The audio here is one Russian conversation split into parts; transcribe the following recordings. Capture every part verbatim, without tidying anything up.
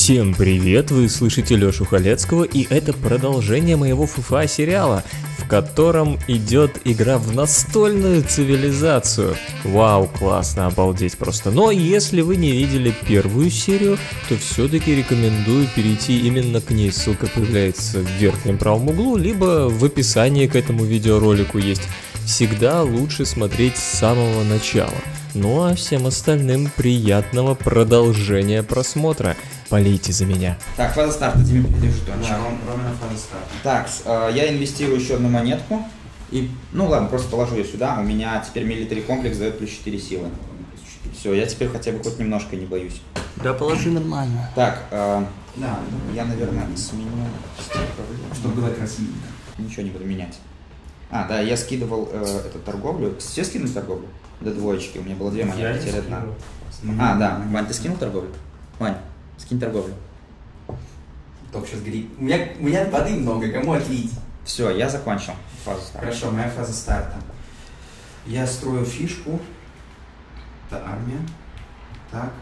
Всем привет, вы слышите Лёшу Халецкого, и это продолжение моего ФФА сериала, в котором идет игра в настольную цивилизацию. Вау, классно, обалдеть просто. Но если вы не видели первую серию, то все-таки рекомендую перейти именно к ней. Ссылка появляется в верхнем правом углу, либо в описании к этому видеоролику есть. Всегда лучше смотреть с самого начала. Ну а всем остальным приятного продолжения просмотра. Полейте за меня. Так, фаза старта, Диме, передержи тончик. Да, ровно фаза старта. Так, э, я инвестирую еще одну монетку. И, ну ладно, просто положу ее сюда. У меня теперь милитари комплекс дает плюс четыре силы. Все, я теперь хотя бы хоть немножко не боюсь. Да положи нормально. Так, э, Да, я, наверное, сменю. чтобы было красиво. Ничего не буду менять. А, да, я скидывал э, эту торговлю. Все скинули торговлю? До двоечки. У меня было две монеты, теперь одна. А, да. Вань, ты скинул торговлю? Вань, скинь торговлю. Только сейчас горит. У меня, у меня воды много, кому отлить? Все, я закончил фазу старта. Хорошо, моя фаза старта. Я строю фишку. Это армия. Так.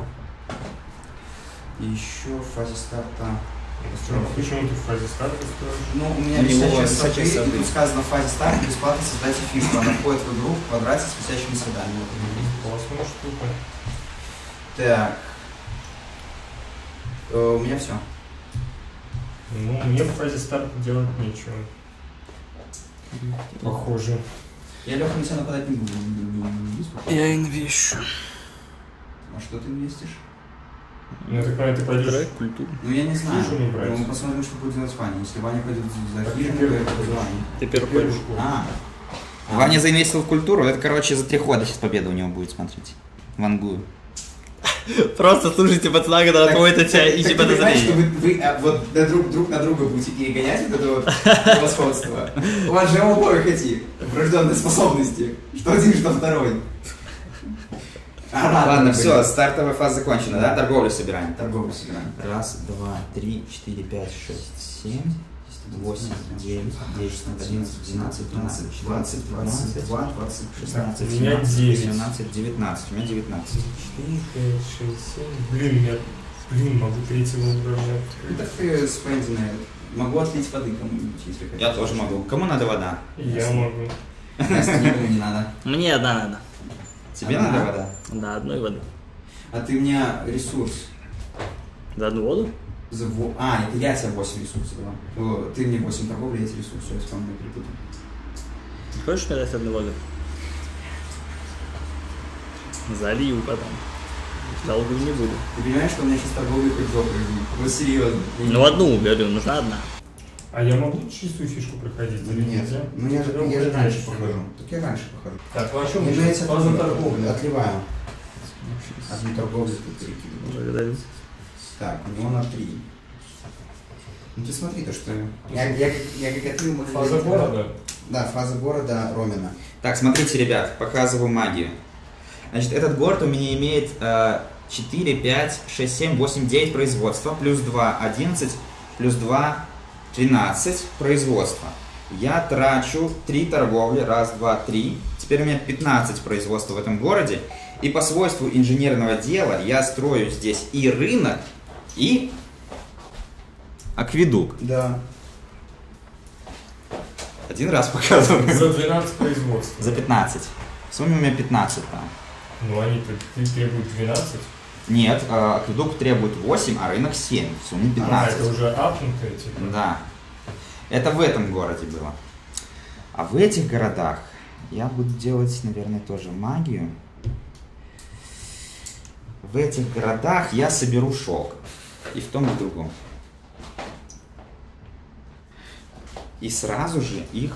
И еще фаза старта. Почему ты в фазе старта строишь? Ну, у меня У него висячие висячие сады, сады. и тут сказано в фазе старта бесплатно создайте фишку. Она входит в игру в квадрате с висячими садами. Классная штука. Так. Э, у меня все. Ну, мне в фазе старта делать нечего. Похоже. Я, Леха, на тебя нападать не буду. Я инвещу. А что ты инвестишь? Ну, так понимаю, ты пойдешь... Культуру. Ну, я не знаю. Хижину брать. Ну, мы посмотрим, что будет делать Ваня. Если Ваня пойдет за Так хижину, ты то я первый пойду за пойдешь. Ваней. Ты первый пойдешь. А, Ваня заинвестил в культуру, это, короче, за три хода сейчас победа у него будет, смотрите. Вангую. Просто слушайте пацана, когда Так, отводит от тебя так и ты типа понимаешь, что подозрение. вы, вы а, вот на друг, друг на друга будете перегонять вот это вот превосходство. У вас же у обоих эти врожденные способности. Что один, что второй. А, Ладно, все, блин. стартовая фаза закончена, да? Торговлю собираем. Торговлю собираем. Раз, два, три, четыре, пять, шесть, семь, восемь, девять, десять, одиннадцать, двенадцать, тринадцать, двадцать, двадцать два, двадцать шестнадцать, У меня семнадцать, девять. восемнадцать, девятнадцать. У меня девятнадцать. четыре, пять, шесть, семь. Блин, я... Блин, могу третьего уровня. Ну так ты спэнди на это. Могу отлить воды кому-нибудь, если хотите. Я тоже могу. Кому надо вода? Я могу. Настя, никому не надо. Мне одна надо. Тебе Ага. надо вода? Да, одной воды. А ты мне ресурс. За одну воду? За во- А, это я тебе восемь ресурсов дала. О, ты мне восемь торговли, я тебе ресурс, я с вами перепутал. Хочешь мне дать одну воду? Залью потом. Долго не буду. Ты понимаешь, что у меня сейчас торговля хоть жопа жмет? Вот серьезно. Ну одну, говорю, нужна одна. А я могу чистую фишку проходить? Или нельзя? Ну я же, Тогда я же уже раньше всё. похожу. Так я раньше похожу. Так, ну о чем Мне мы нравится сейчас? Фаза торговли. Отливаю. Одну торговлю тут перекидываю. Благодарю. Так, у него на три. Ну ты смотри, то что... Я, я, я как отлил... мы- Фаза города? Да, фаза города Ромина. Так, смотрите, ребят, показываю магию. Значит, этот город у меня имеет э, четыре, пять, шесть, семь, восемь, девять производства, плюс два, одиннадцать, плюс два, тринадцать производства. Я трачу три торговли, раз, два, три. Теперь у меня пятнадцать производств в этом городе. И по свойству инженерного дела я строю здесь и рынок, и акведук. Да. Один раз показываю. За двенадцать производств. За пятнадцать. В сумме у меня пятнадцать там. Ну, они-то требуют двенадцать. Нет, э, акведук требует восемь, а рынок семь. В сумме А, пятнадцать. это уже апнутые, типа. Да. Это в этом городе было. А в этих городах я буду делать, наверное, тоже магию. В этих городах я соберу шелк. И в том, и в другом. И сразу же их...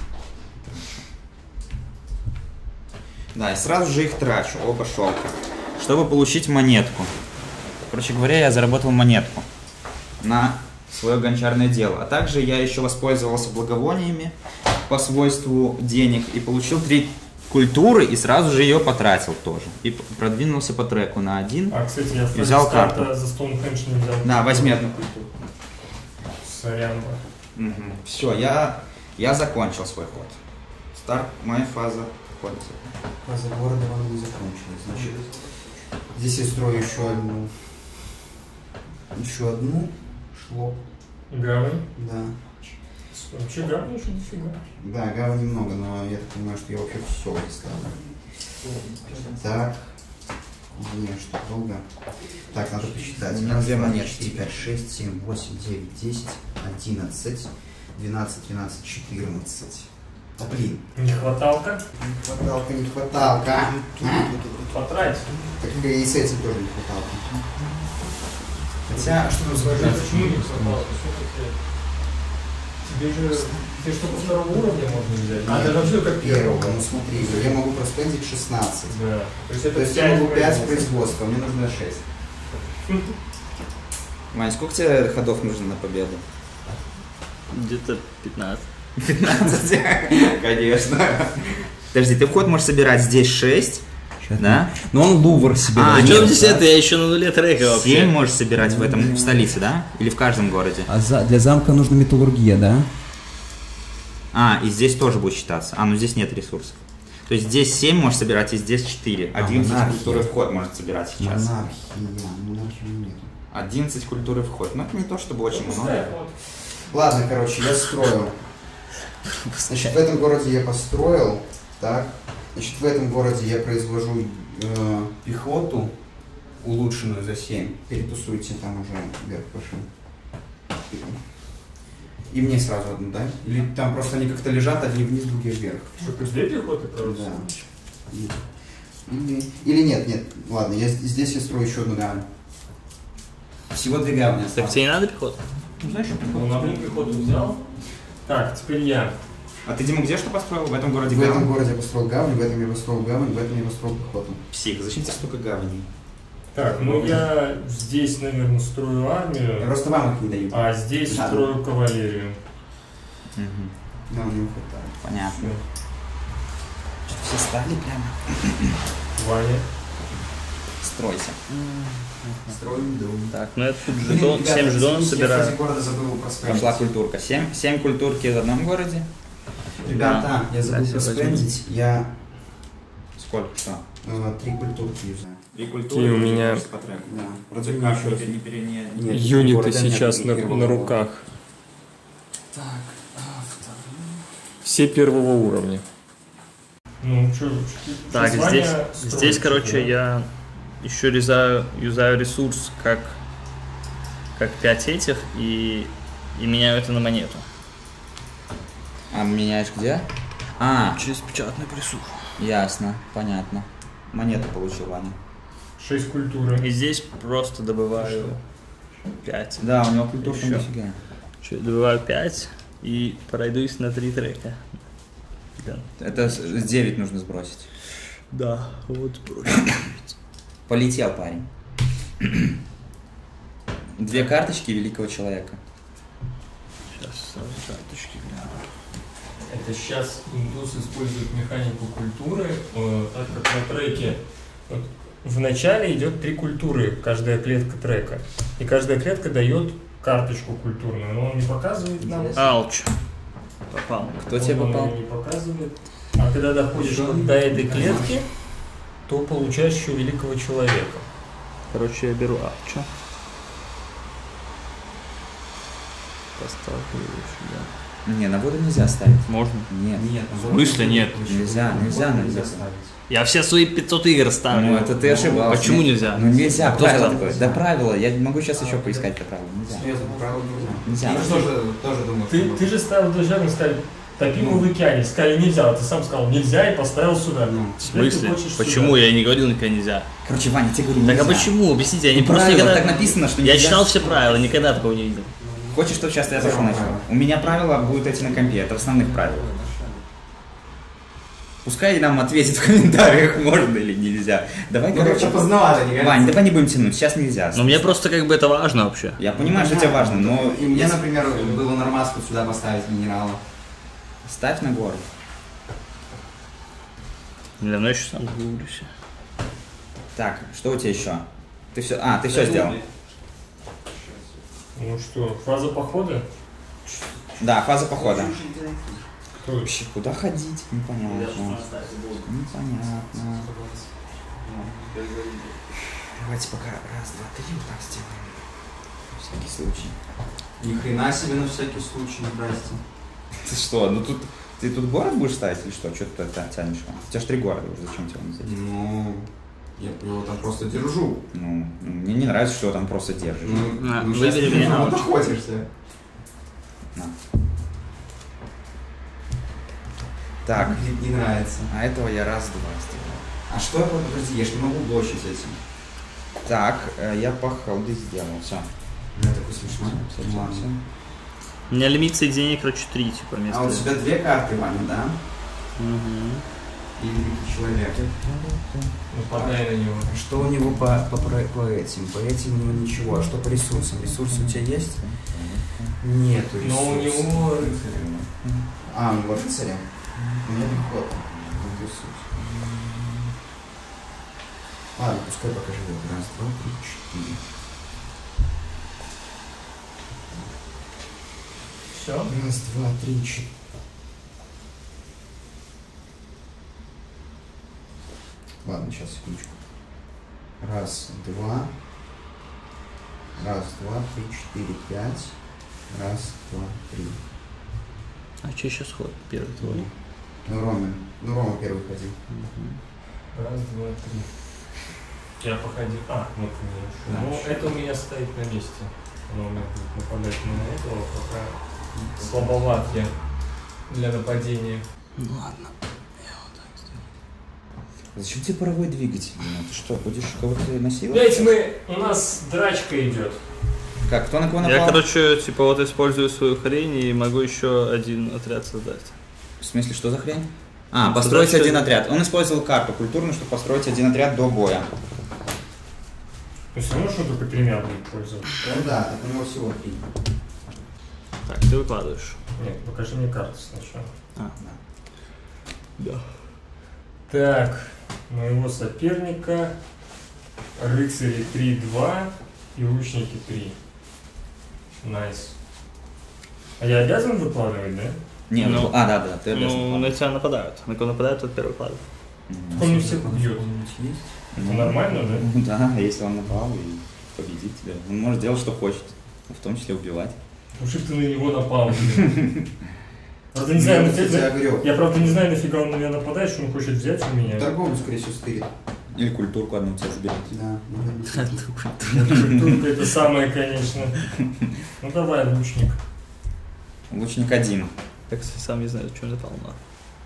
Да, и сразу же их трачу, оба шелка. Чтобы получить монетку. Короче говоря, я заработал монетку на свое гончарное дело. А также я еще воспользовался благовониями по свойству денег и получил три культуры и сразу же ее потратил тоже. И продвинулся по треку на один. А, кстати, я в И взял фазе старта карту. за Стоунхендж не взял. Да, возьми одну культуру. Сорян. Все, я, я закончил свой ход. Старт, моя фаза хода. Фаза города вам не закончилась. Значит, здесь я строю еще одну Еще одну. Шлоп. Гавань. Да. Вообще гавань еще нифига. Да, гавани много, но я так понимаю, что я вообще все листаю. Так. Не, что долго. Так, надо посчитать. У меня две монеты. четыре, пять, шесть, семь, восемь, девять, десять, одиннадцать, двенадцать, тринадцать, четырнадцать. А, блин. Не хваталка? Не хваталка, не хваталка. Потрать. Так и с этим тоже не хваталка. Хотя, что там сложилось? Почему не хваталка? Тебе же... Тебе что, по второго уровня можно взять? А, это вообще как первого. Ну смотри, я могу проспендить шестнадцать. Да. То есть, это То есть я могу пять производства, мне нужно шесть. Вань, сколько тебе ходов нужно на победу? Где-то пятнадцать. пятнадцать? Конечно. Подожди, ты в ход можешь собирать здесь шесть, да? Но он лувр себе. А, А нет, чем здесь это? Я еще на нуле трека вообще. семь можешь собирать в этом, в столице, да? Или в каждом городе? А за, для замка нужна металлургия, да? А, и здесь тоже будет считаться. А, ну здесь нет ресурсов. То есть здесь семь можешь собирать, и здесь четыре. А, одиннадцать монархия. культуры в ход может собирать сейчас. Монархия, монархии нет. одиннадцать культуры в ход. Ну это не то, чтобы очень много. Ладно, короче, я строил. Значит, в этом городе я построил. Так. Значит, в этом городе я произвожу э, пехоту, улучшенную за семь. Перетусуйте там уже вверх пошли. И мне сразу одну, да? Или там просто они как-то лежат, одни вниз, другие вверх. Что, плюс две пехоты, короче? Да. Или, или нет, нет. Ладно, я здесь я строю еще одну гавань. Всего две гавани Так осталось. тебе не надо пехота? Ну, знаешь, что Ну, на одну пехоту взял. Так, теперь я. А ты, Дима, где что построил? В этом городе в этом гавань? городе я построил гавань, в этом я построил гавань, в этом я построил пехоту. Псих, зачем тебе столько гаваней? Так, ну я здесь, наверное, строю армию, Просто вам их не дают. а здесь Да. строю кавалерию. Угу. Да, мне не хватает. Понятно. Все стали прямо. Ваня. Стройся. Строим дом. Так, ну я тут жетон, семь жетонов собираю. города забыл проспендить. Пошла культурка. семь, семь культурки в одном городе. Ребята, я забыл Да, проспендить. Я Сколько? Что? э, три культурки юзаю. Три Какие у меня по треку. Да. Вроде Продвинь как еще раз. не пере... не- Нет, юниты города нет, сейчас ни на, первого на уровня. руках. Так, а второй. Все первого уровня. Ну, что, Так, здесь, здесь, короче, я еще резаю, юзаю ресурс как, как пять этих и, и меняю это на монету. А меняешь где? А, Через печатный присух. ясно, понятно. Монету получил, Ваня. шесть культуры. И здесь просто добываю пять. Да, у него культурка Еще. дофига. Чё, добываю пять и пройдусь на три трека. Да, Это с девять нужно сбросить. да вот брось. Полетел парень. Две карточки великого человека. Сейчас сразу карточки гляну. Это сейчас индус использует механику культуры, э, так как на треке вот, в начале идет три культуры, каждая клетка трека. И каждая клетка дает карточку культурную, но он не показывает нам. Алч. Попал. Кто Он тебе нам попал? её не показывает. А когда доходишь вот до этой клетки, то получаешь еще великого человека. Короче, я беру Алча. Поставлю его сюда. Не, на воду нельзя ставить. Можно? Нет. Нет, В смысле нет? Нельзя, нельзя, нельзя. Я все свои пятьсот игр ставлю. Ну, это ты ошибался. Почему Нет. нельзя? Ну нельзя, Кто правило сказал? такое. Да правило, я могу сейчас еще поискать это правило. Нельзя. Серьезно, правда нельзя. Нельзя. Я тоже, тоже думаю, Ты, что- ты же ставил даже сказали, топим в океане. Сказали нельзя, а ты сам сказал нельзя и поставил сюда. Ну, В смысле? Почему? Я не говорил никогда нельзя. Короче, Ваня, тебе говорю, Так нельзя. а почему? Объясните, я не Ну, просто правило, никогда... так написано, что Я нельзя. читал все правила, никогда такого не видел. Хочешь, чтобы сейчас я зашел начал? У меня правила будут эти на компе, это в основных правилах. Пускай нам ответит в комментариях, можно или нельзя. Давай, Ну, короче, как-то поздновато, не Вань, кажется? давай не будем тянуть, сейчас нельзя. Но мне просто как бы это важно вообще. Я понимаю, что тебе важно, но И мне, например, было нормально сюда поставить минерала. ставь на гору. Для мной еще сам загуглюсь. Так, что у тебя еще? Ты все, а, ты все сделал. Ну что, фаза похода? Да, фаза похода. Кто? Вообще, куда ходить? Непонятно. Непонятно. Давайте пока раз, два, три вот так сделаем. всякий случай. Ни хрена себе на всякий случай, здрасте. Ты что, ну тут... Ты тут город будешь ставить или что? Что ты это тянешь? У тебя же три города уже, зачем тебе он здесь? Ну, я его там просто держу. Ну, мне не нравится, что его там просто держишь. Ну, А, ну выбери сейчас ты меня. вот охотишься. На. Так, Не, не нравится. а этого я раз-два сделал. А что я, подожди, я ж не могу блочить этим. Так, э, я по холды сделал, все. Я такой смешной. Всё, всё, Ладно. всё. У меня лимит соединения, короче, три, типа, вместо... А у тебя две карты, Ваня, да? Мгм. И великий человек. Ну, подай на него. Что у него по, по, по, по этим? По этим у него ничего. А что по ресурсам? Ресурсы у тебя есть? Нету ресурсов. Но у него рыцарь. А, у него рыцаря? У меня пехота. Вот ресурс. Ладно, пускай пока живет. Раз, два, три, четыре. Все? Раз, два, три, четыре. Ладно, сейчас, секундочку. Раз, два. Раз, два, три, четыре, пять. Раз, два, три. А что сейчас ход? Первый твой. Ну, Рома, ну, Рома первый ходил. Раз, два, три. Я походил. А, ну Да. конечно. Ну, это у меня стоит на месте. Оно у меня будет нападать на этого, пока слабоват я для нападения. Ну ладно. Зачем тебе паровой двигатель? Ну, ты что, будешь кого-то насиловать? Блять, мы... У нас драчка идет. Как, кто на кого напал? Я, короче, типа, вот использую свою хрень и могу еще один отряд создать. В смысле, что за хрень? А, построить Создать один что- отряд. Он использовал карту культурную, чтобы построить один отряд до боя. Ну, все равно, что только тремя будет пользоваться. Ну да, так у него всего три. Так, ты выкладываешь. Нет, покажи мне карту сначала. А, да. Так, моего соперника рыцари три-два и лучники три. Найс. А я обязан выкладывать, да? Не, Ну, ну, а, да, да, ты обязан. Ну, на тебя нападают. На кого нападают, тот первый выкладывает. Мгм. Он не всех убьет. Есть? Это нормально, да? Ну да, если он напал и победит тебя. Он может делать, что хочет. В том числе убивать. Потому что ты на него напал. блин. Правда, не знаю, Я, нафига- кстати, огрёк. я правда не знаю, нафига он на меня нападает, что он хочет взять у меня. Торговлю, скорее всего, стырит. Или культурку одну у тебя заберет. Да, наверное. Культурка это самое, конечно. Ну давай, лучник. Лучник один. Так сам не знаю, что он напал на.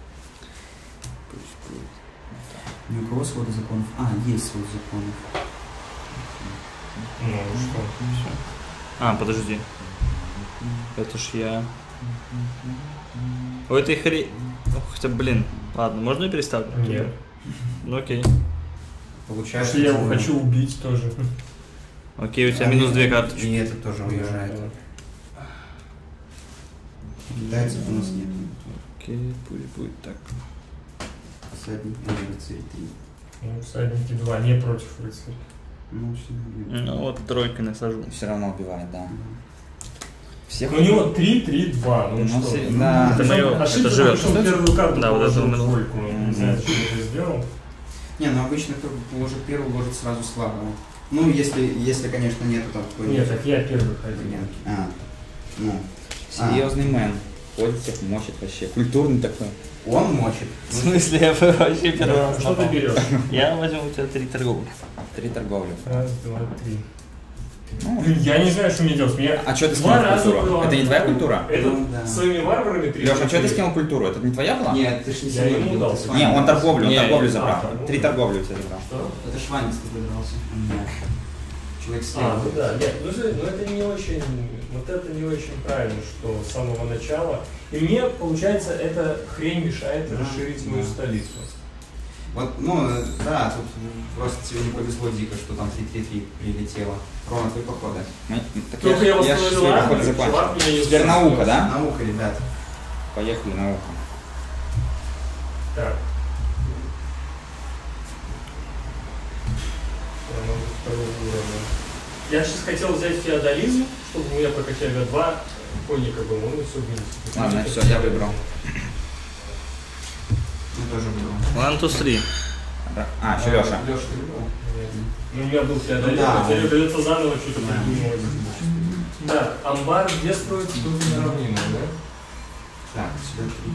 Ни у кого свода законов? А, есть свод законов. Ну что? А, подожди. Это ж я... У этой хрень... Хотя, блин, ладно, можно я переставлю? Нет. Ну окей. Потому Получается, что я его хочу убить тоже. Окей, у тебя А, минус нет, две карточки. И это тоже уезжает. Китайцев у нас нет. Окей, пусть будет так. Всадник на рыцарь три. Ну, всадники два, не против рыцаря. Ну, все нормально. Ну вот тройкой насажу. Все равно убивает, да. Всех У него три-три-два, ну, Ну, что? все- да. Это моё, это Ошибка, живет. что он первую карту Да, вот положил это в минус. двойку, он не знаю, что это сделал. Не, ну обычно кто ложит первый, ложит сразу слабого. Ну, если, если, конечно, нету там какой-нибудь... Нет, так я первый ходил. Понятно. А, ну. серьезный мэн. Ходит всех, мочит вообще. Культурный такой. Он мочит. В смысле, я вообще первый Да, раз что ты напал. берешь? Я возьму у тебя три торговли. Три торговли. Раз, два, три. Ну, Блин, я не знаю, что мне делать. Меня а что ты два скинул раза культуру? было. Это не твоя культура? Это Ну, да. своими варварами три. Леша, а что ты скинул культуру? Это не твоя была? Нет, ты ж не Я сильно ему бил, дал. ты с вами Не, он дрался. торговлю, он Не, торговлю а, забрал. торговлю. Три торговли у тебя забрал. Что? Это ж Ваня с тобой дрался. Нет. Человек А, слева. ну да, нет, ну, слушай, ну это не очень, вот это не очень правильно, что с самого начала. И мне, получается, эта хрень мешает Да, расширить мою да. столицу. Вот, ну, э, да, тут просто тебе не повезло дико, что там три-три-три прилетело. Рома, твой поход, да? Ну, так Только я ж восстановил свой поход армию, закончил. чувак меня не Теперь успел. наука, да? Наука, ребят. Поехали, наука. Так. Я могу второго уровня. Я сейчас хотел взять феодализм, чтобы у меня прокачали до два конника было, ну все вынести. Ладно, все, я выбрал. Я тоже выбрал. One, two, three. Да. А, еще Леша. Леша, ты выбрал? Нет. Ну, у меня был феодализм, Ну да. теперь придется заново что-то Да. придумывать. Да, амбар где строится, тут на равнинах, да? Так, сюда три.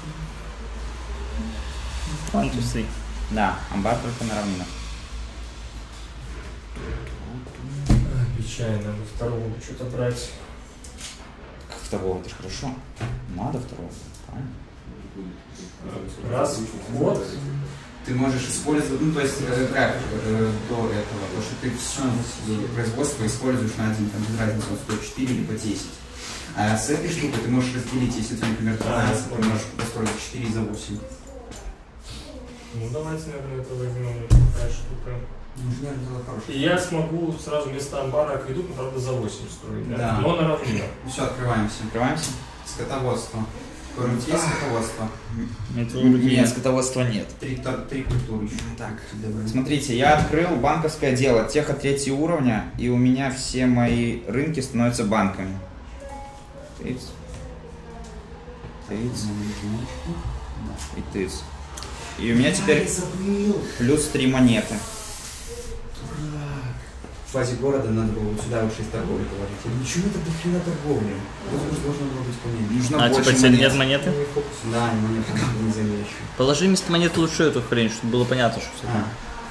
One, two, three. Да, амбар только на равнинах. Печально, надо второго что-то брать. Как второго? Это ж хорошо. Надо второго, правильно? Раз, вот. Ты можешь использовать, ну то есть э, как э, до этого, то что ты все производство используешь на один, там без разницы, сто четыре либо десять. А с этой штукой ты можешь разделить, если у тебя, например, двенадцать, ты можешь построить четыре за восемь. Ну давайте, наверное, это возьмем, такая штука. Инженер дело хорошее. И я смогу сразу вместо амбара акведук, правда, за восемь строить, да? Да. Но на равнинах. Ну все, открываемся. Открываемся. Скотоводство. Какое-нибудь есть скотоводство? Нет, скотоводства нет. Три, три культуры еще. Так, смотрите, я открыл банковское дело теха третьего уровня, и у меня все мои рынки становятся банками. Тыц. Тыц. И тыц. И у меня теперь плюс три монеты. В фазе города надо было вот сюда уж из торговли говорить. Я ничего это до хрена торговли. Возможно, должно было быть поменьше. Нужно А, больше типа, тебе монет. нет монеты? Да, и монеты не замечу. Положи вместо монеты лучше эту хрень, чтобы было понятно, что это. А.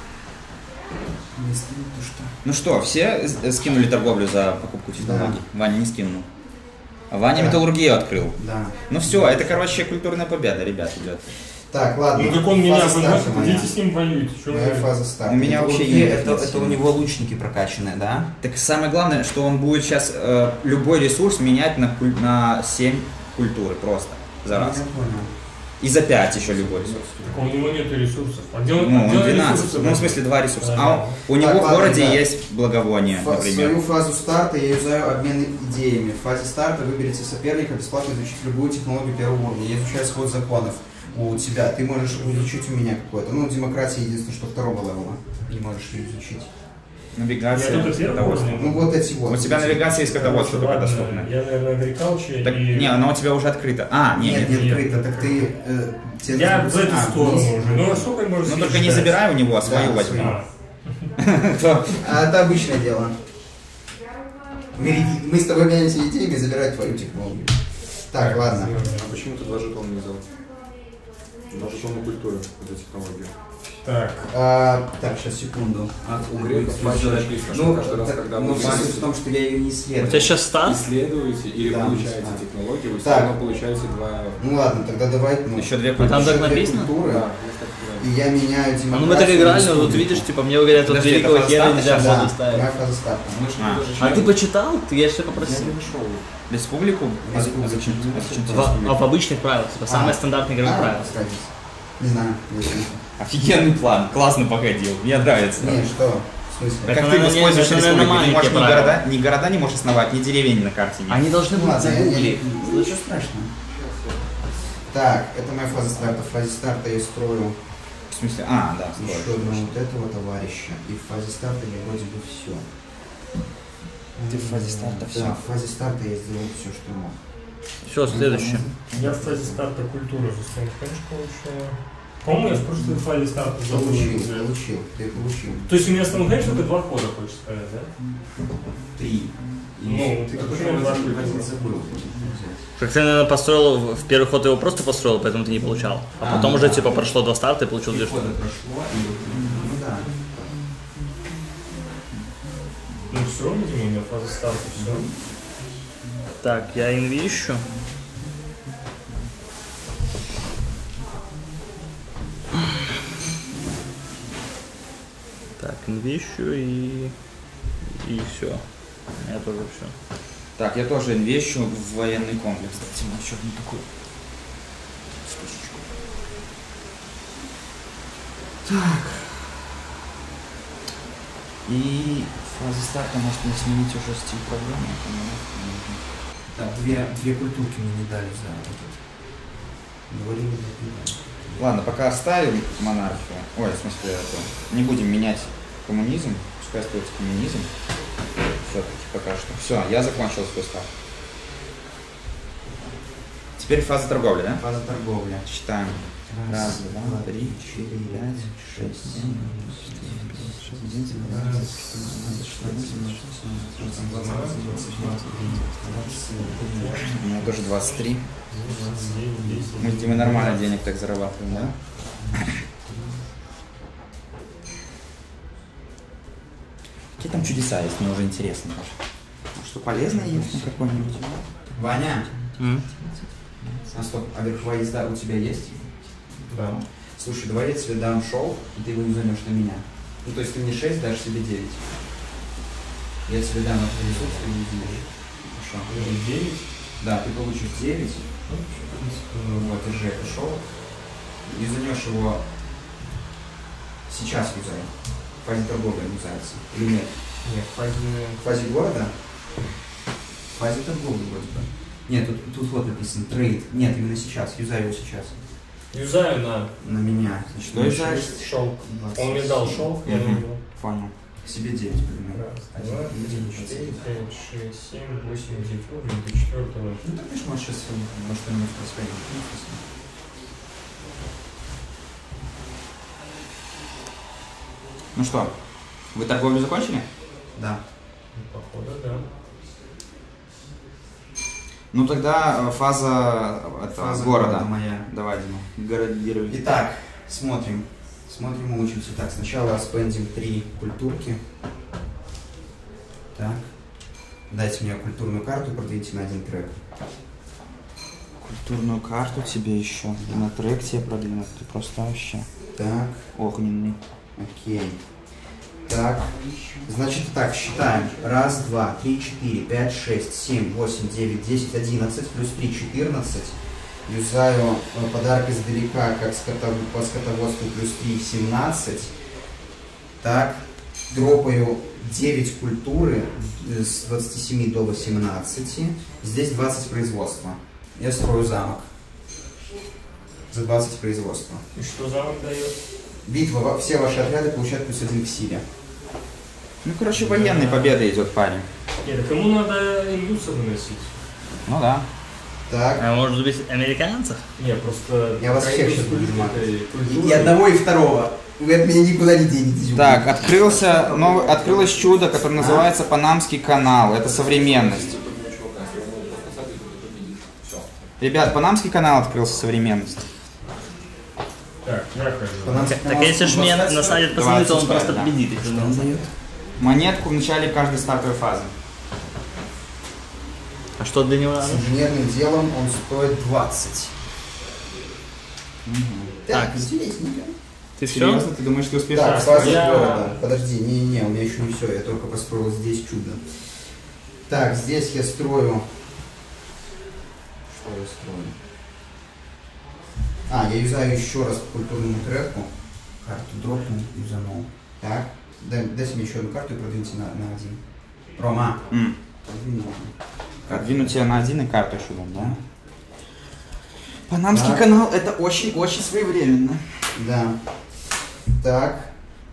Ну что, все скинули торговлю за покупку технологий? Да. Ваня не скинул. А Ваня да. Металлургию открыл. Да. Ну все, это, короче, культурная победа, ребят, идет. Так, ладно. Ну как он меня возьмет, идите с ним воюете. Моя фаза старта. У меня вообще нет. Это, это у него лучники прокачанные, да? Так самое главное, что он будет сейчас э, любой ресурс менять на, куль... на семь культуры просто за раз. Я понял. И за пять еще любой ресурс. Так у него нет ресурсов. А где он, Ну, где он он двенадцать. ресурсы Ну, в смысле, два ресурса. Ага. А у Так, него ладно, в городе да. есть благовоние, Фа- например. Свою фазу старта я юзаю обмен идеями. В фазе старта выберите соперника, бесплатно изучить любую технологию первого уровня. Я изучаю свод законов у тебя. Ты можешь изучить у меня какой-то. Ну, демократия единственное, что второго левела. Не можешь ее изучить. Навигация, Я только первый скотоводство. уровень. Ну, вот эти вот. У тебя навигация и скотоводство только Ладно, доступны. Я, наверное, агрикалче Так, и... не, она у тебя уже открыта. А, не, Нет, нет. не открыто. Так ты... Э, тебе Я нужно- в эту а, сторону вниз. уже. Ну, а сколько можно Ну только не забирай у него, а свою Да, возьми. А, То- А это обычное дело. Мы, мы с тобой меняемся идеями, забирай твою технологию. Так, ладно. А почему ты два жетона не взял? Два жетона культуры за технологию. так. А, так, сейчас, секунду. А у греков патче написано, что Ну, каждый раз, так, когда ну, вы смысл в том, что я ее не У исследовал. тебя сейчас старт? исследуете или Да, получаете да. технологию, вы все Так. равно получаете два... Ну ладно, тогда давай. Ну, Еще две А там культуры. так две написано? культуры, Да, есть так играть. и я меняю демократию. А ну мы так играли, на но вот республику. видишь, типа, мне говорят, вот Подожди, это великого фаза хера старта нельзя сейчас? фазу Да, ставить. моя фаза старта. Мы же А. даже А ты почитал? Ты я что Я попросил? не нашел. Республику? А Республику. зачем? А зачем тебе В, а республика? в обычных правилах, типа, самые А. стандартные игровые А, правила. кстати. Не знаю. если- Офигенный план, классно погодил, мне нравится. Не, что? В смысле? Это, Как ты наверное, используешь это, наверное, республику? Ты можешь ни маленькие города, ни города не можешь основать, ни деревень на карте нет. Они должны Ну быть ладно, я- я- загугли. ничего страшного. Так, это моя фаза старта. В фазе старта я строю В смысле? А, да, еще строй. одного вот этого товарища. И в фазе старта я вроде бы все. Ты в фазе старта всё? Да, в фазе старта я сделал все, что мог. Все, следующее. Я в фазе старта культуры за свою книжку получила. По-моему, я в прошлой фазе старта Получил, заучил. получил, ты получил. То есть у меня Стоунхендж только два хода, хочешь сказать, да? Три. Ну, ты Какой какой два один забыл. Как ты, наверное, построил, в первый ход его просто построил, поэтому ты не получал. А А, потом ну уже, да. типа, прошло два старта и получил Три две штуки. года прошло, и... Ну да. Ну все, видимо, у меня фаза старта, все. Так, я инви ищу. Так, инви ищу и... И все. У меня тоже все. Так, я тоже инвещу в военный комплекс. Кстати, у нас что-то не такое. Вспышечку. Так. И фаза старта может мне сменить уже стиль управления. Так, две, две культурки мне не дали за этот. Говорили, не дали. Ладно, пока оставим монархию. Ой, в смысле, это, не будем менять коммунизм. Пускай остается коммунизм. Все-таки пока что. Все, я закончил свой старт. Теперь фаза торговли, да? Фаза торговли. Считаем. Раз, два, три, четыре, пять, шесть, семь, восемь, девять, десять, одиннадцать, двенадцать, тринадцать, четырнадцать, пятнадцать, шестнадцать, семнадцать, восемнадцать, У меня тоже двадцать три. Мы, мы нормально денег так зарабатываем, да? Какие там чудеса есть, мне уже интересно. Что полезное есть какое-нибудь? Ваня? М? А стоп, а верховая езда у тебя есть? Да. Слушай, давай я тебе дам шелк, и ты его не займешь на меня. Ну, то есть ты мне шесть, дашь себе девять. Я тебе дам этот ресурс, ты не делаешь. Хорошо. девять? Да, ты получишь девять. Вот, держи это шелк. Юзанешь его сейчас юзай. В фазе торговли юзается. Или нет? Нет, в фазе... В фазе города? В фазе торговли вроде бы. Нет, тут, тут вот написано трейд. Нет, именно сейчас. Юзай его сейчас. Юзаю на... На меня. Значит, Что юзаешь? Шелк. Он мне дал шелк, я на него. Понял. Себе девять, примерно. Раз, два, три, четыре, пять, шесть, семь, восемь, девять. Уровень до четвертого. Ну, так ты ж можешь сейчас во что-нибудь посмотреть. Ну что, вы торговлю закончили? Да. Походу, да. Ну тогда фаза, это, Фаза города. города моя. Давай, Дима. Городировать. Итак, смотрим. Смотрим и учимся. Так, сначала спендим три культурки. Так. Дайте мне культурную карту, продвиньте на один трек. Культурную карту тебе еще. И на трек тебе продвинуть. Ты просто вообще Так, огненный. окей. Так, значит так, считаем. Раз, два, три, четыре, пять, шесть, семь, восемь, девять, десять, одиннадцать, плюс три, четырнадцать. Юзаю э, подарок издалека, как скотов... по скотоводству, плюс три, семнадцать. Так, дропаю девять культуры с двадцати семи до восемнадцати. Здесь двадцать производства. Я строю замок. За двадцать производства. И что замок дает? Битва, все ваши отряды получают плюс один к силе. Ну, короче, военной победа идет, парень. Нет, а кому надо индуса выносить? Ну да. Так, А может быть американцев? Не, просто... я вас всех сейчас культуры- буду жмать. этой И, культуры- и одного, и второго. Вы от меня никуда не денетесь. Так, открылся новый, открылось чудо, которое называется Панамский канал. Это современность. Ребят, Панамский канал открылся, современность. Так, я хожу. Панамский Так канал если ж мне двадцать насадят пацаны, то он двадцать, просто да. победит. если Что он он- дает? Монетку в начале каждой стартовой фазы. А что для него С надо? инженерным делом он стоит двадцать. Так. интересненько. Ты все? Серьезно? Ты думаешь, ты успеешь? Так, Так, фаза я- города. Подожди, не-не-не, у меня еще не все, я только построил здесь чудо. Так, здесь я строю... Что я строю? А, я юзаю еще раз культурную треку. Карту дропнул, юзанул. Так, дай, дайте мне еще одну карту и продвиньте на, на один. Рома, М. продвинь на один. Продвинуть тебя на один и карту еще дам, да? Панамский Так. канал это очень-очень своевременно. Да. Так.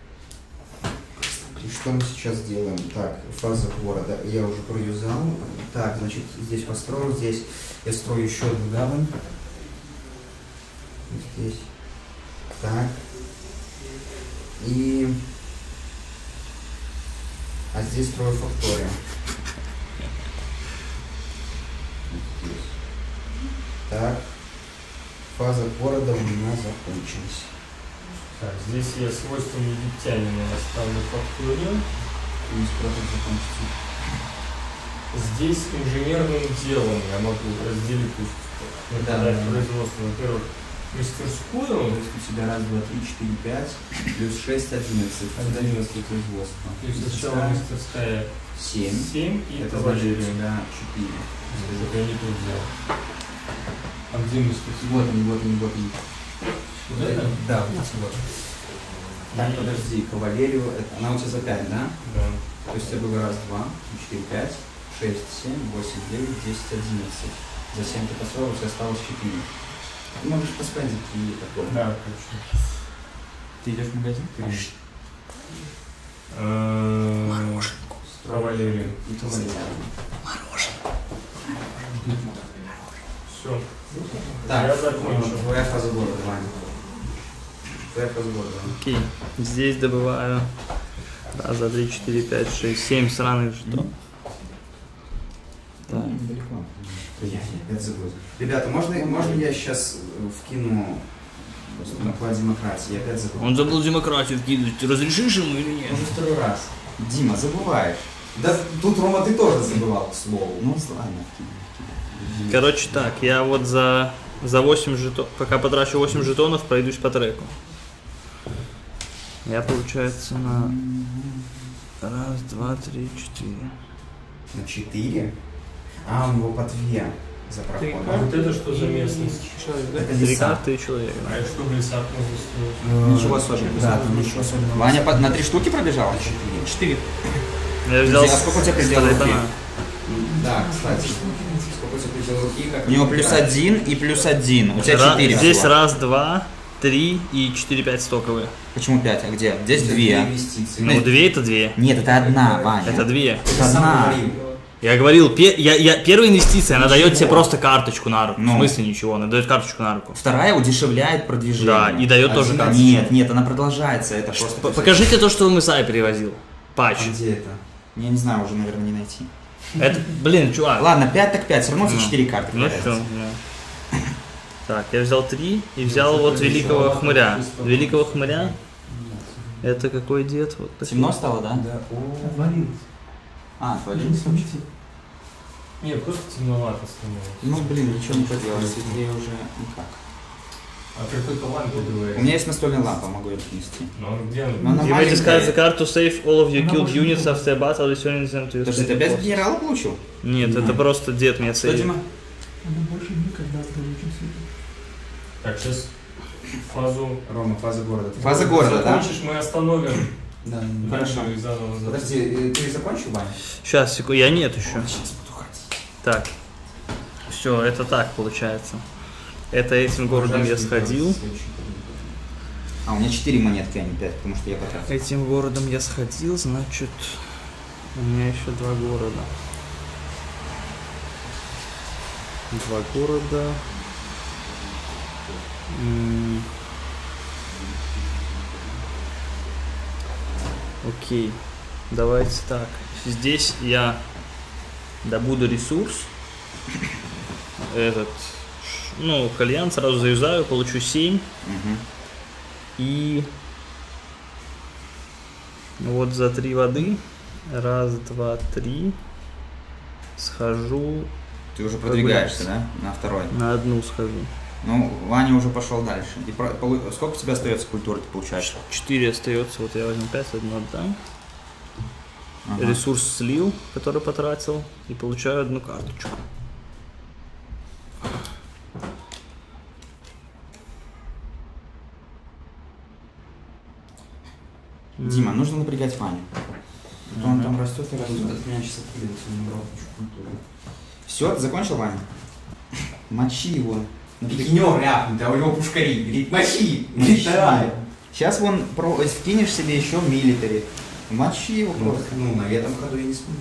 И что мы сейчас делаем? Так, фаза города я уже проюзал. Так, значит, здесь построил, здесь я строю еще одну гавань. Здесь. Так. И... А здесь строю факторию. Здесь. Так. Фаза города у меня закончилась. Так, здесь я свойством египтянина оставлю факторию. Пусть продукт закончится. Здесь инженерным делом я могу разделить, то есть Да, дать да. производство, во-первых, То мастерскую, есть у тебя раз, два, три, четыре, пять, плюс шесть, одиннадцать. одиннадцать производства. то есть сначала мастерская семь. семь и Это значит у кавалерия. тебя четыре. Это я не тут взял. А где мастерская? Вот они, вот они, вот они. Вот это? Да, вот эти вот. Так, подожди, кавалерию, это- она у тебя за пять, да? Да. То есть у тебя было раз, два, три, четыре, пять, шесть, семь, восемь, девять, десять, одиннадцать. За семь ты построил, у тебя осталось четыре. Ты можешь поспендить и такое. Да, точно. Ты идешь в магазин? Мороженку. Кавалерию. И кавалерию. Все. Так, Я закончил. твоя фаза города, Ваня. Твоя фаза города. Окей. Здесь добываю раз, два, три, четыре, пять, шесть, семь сраных жетонов. Да. Недалеко. Я опять забыл. Ребята, можно, можно я сейчас вкину по демократии? Я опять забыл. Он забыл демократию вкинуть. Разрешишь ему или нет? Уже второй раз. Дима, забываешь. Да тут, Рома, ты тоже забывал, к слову. Ну ладно. Короче так, я вот за, за восемь жетонов, пока потрачу восемь жетонов, пройдусь по треку. Я, получается, на раз, два, три, четыре. На четыре? А, у него по две за проход. А вот это что за местность? Это Три леса. карты и человек. А это что в лесах можно строить? Ничего особенного. Да, там ничего особенного. Ваня под- на три штуки пробежал? На четыре. Четыре. Я взял А сколько у тебя предел руки? Столетона. Да, кстати. Сколько у тебя предел руки? Как У него плюс играть? один и плюс один. У тебя Ра- четыре. Здесь всего. раз, два, три и четыре, пять стоковые. Почему пять? А где? Здесь Это две. инвестиции. Ну, две это две. Нет, это одна, Ваня. Это две. Ты это сам одна. говорил. Я говорил, пе- я, я, первая инвестиция, она дает тебе просто карточку на руку. Ну. В смысле ничего, она дает карточку на руку. Вторая удешевляет продвижение. Да, и дает тоже Один- карточку. Нет, нет, она продолжается. Это просто... П- Покажите то, что он Исай перевозил. Патч. А где это? Я не знаю, уже, наверное, не найти. Это, блин, чувак. Ладно, пять так пять, все равно за Ну. четыре карты. Ну какая все. разница. Так, я взял три и взял вот великого хмыря. Великого хмыря. Это какой дед? Вот такой. Темно стало, да? Да, о, А, отвалились вообще? Нет, просто темновато становилось. Ну, блин, ничего не поделать, светлее уже никак. А какой-то лампе У говорит. меня есть настольная лампа, могу ее принести. Но он где? Но она You may маленькая. discard the card to save all of your killed units after battle, returning them to your Подожди, ты save опять post. генерала получил? Нет, это просто дед меня Что, сейвит. Дима? Так, сейчас фазу... Рома, фаза города. Ты- Фаза города, да? Закончишь, мы остановим. Да. Хорошо. Видео и заново запустим. Подожди, э, ты закончил, Ваня? Сейчас, секунду, я нет еще. Сейчас буду ходить. Так. Все, это так получается. Это этим городом я сходил. А, у меня четыре монетки, а не пять, потому что я потратил. Этим городом я сходил, значит, у меня еще два города. Два города. М. Окей, давайте так. Здесь я добуду ресурс. Этот, ну, кальян сразу заюзаю, получу семь. Мгм. И вот за три воды, раз, два, три, схожу, Ты уже продвигаешься, да? На второй. на одну схожу. Ну, Ваня уже пошел дальше. И про- полу- Сколько у тебя остается культуры, ты получаешь? Четыре остается, вот я возьму пять, одну отдам. Ага. Ресурс слил, который потратил, и получаю одну карточку. Дима, нужно напрягать Ваню. А то он там растет и растет. От меня сейчас откидывается, он набрал кучу культуры. Все, ты закончил, Ваня? Мочи его. Пикинер рявкнет, а у него пушкари. Говорит, мочи! Говорит, давай. Сейчас вон про... вкинешь себе еще милитари. Мочи его Ну, просто. ну, на этом ходу я не смогу.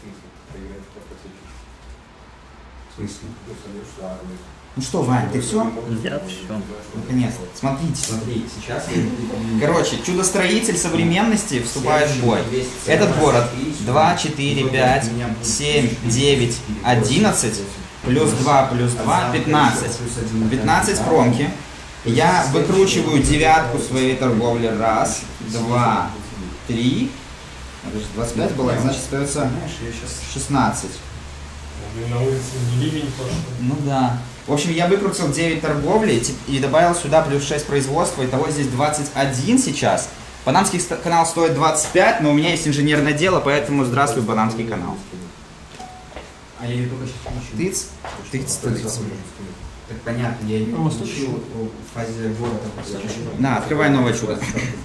В смысле? Ну что, Вань, ты все? Я все. Наконец-то. Смотрите. Смотри, сейчас я... Короче, чудо-строитель современности вступает в бой. Этот город два, четыре, пять, семь, девять, одиннадцать, плюс два, плюс два, пятнадцать. пятнадцать промки. Я выкручиваю девятку своей торговли. Раз, два, три. Это же двадцать пять было, значит остается Знаешь, я сейчас... шестнадцать. И на улице не ливень пошел. Ну да. В общем, я выкрутил девять торговли тип- и добавил сюда плюс шесть производства. Итого здесь двадцать один сейчас. Панамский ст- канал стоит двадцать пять, но у меня есть инженерное дело, поэтому здравствуй, Панамский канал. А я ее только сейчас включил. Тыц, тыц, тыц. Так понятно, я ее включил в фазе города. На, открывай новое чудо.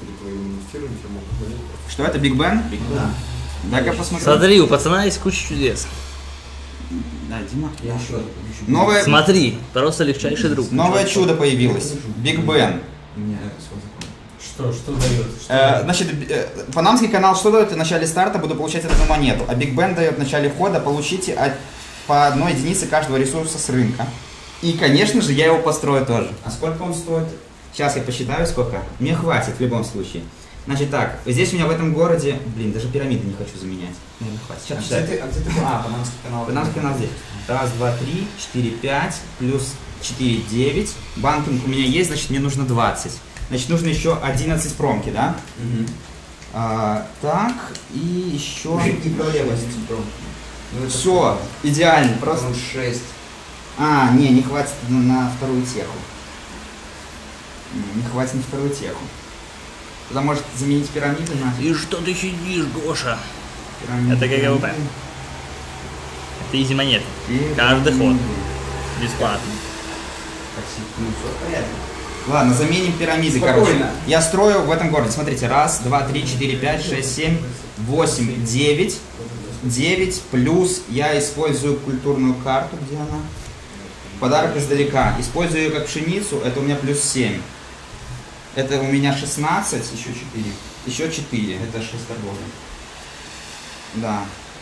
Что это, Биг Бен? Да. Дай-ка посмотрю. Смотри, у пацана есть куча чудес. Да, Дима. Я еще одну включу. Новое, Смотри, просто легчайший друг. новое чудо появилось. Биг Бен. У меня все закончилось. Что, что дает? Что Э, дает? значит, э, Панамский канал что дает? В начале старта буду получать одну монету, а Биг Бен дает в начале входа получите от- по одной единице каждого ресурса с рынка. И, конечно же, я его построю тоже. А сколько он стоит? Сейчас я посчитаю, сколько. Мне хватит в любом случае. Значит так, здесь у меня в этом городе, блин, даже пирамиды не хочу заменять. Наверное, хватит. Сейчас А где читаю. ты, а где ты был? А, Панамский канал. Панамский канал здесь. Раз, два, три, четыре, пять, плюс четыре, девять. Банкинг у меня есть, значит мне нужно двадцать. Значит нужно еще одиннадцать промки, да? Угу. А, так, и еще... Не проблема с этим промки. Ну, это Все, идеально, просто... Просто шесть. А, не, не хватит на, на вторую теху. Не, не хватит на вторую теху. Тогда может заменить пирамиды на... И что ты сидишь, Гоша? пирамиды, Это ГГВП. пирамиды. Это изи монет. И Каждый ход. пирамиды. Бесплатно. Такси. Ну, все понятно. Ладно, заменим пирамиды, Спокойно. короче. Я строю в этом городе. Смотрите, раз, два, три, четыре, пять, шесть, семь, восемь, девять. девять плюс я использую культурную карту, где она? Подарок издалека. Использую ее как пшеницу, это у меня плюс семь. Это у меня шестнадцать, Еще четыре. еще четыре. Это шесть торговли. Да.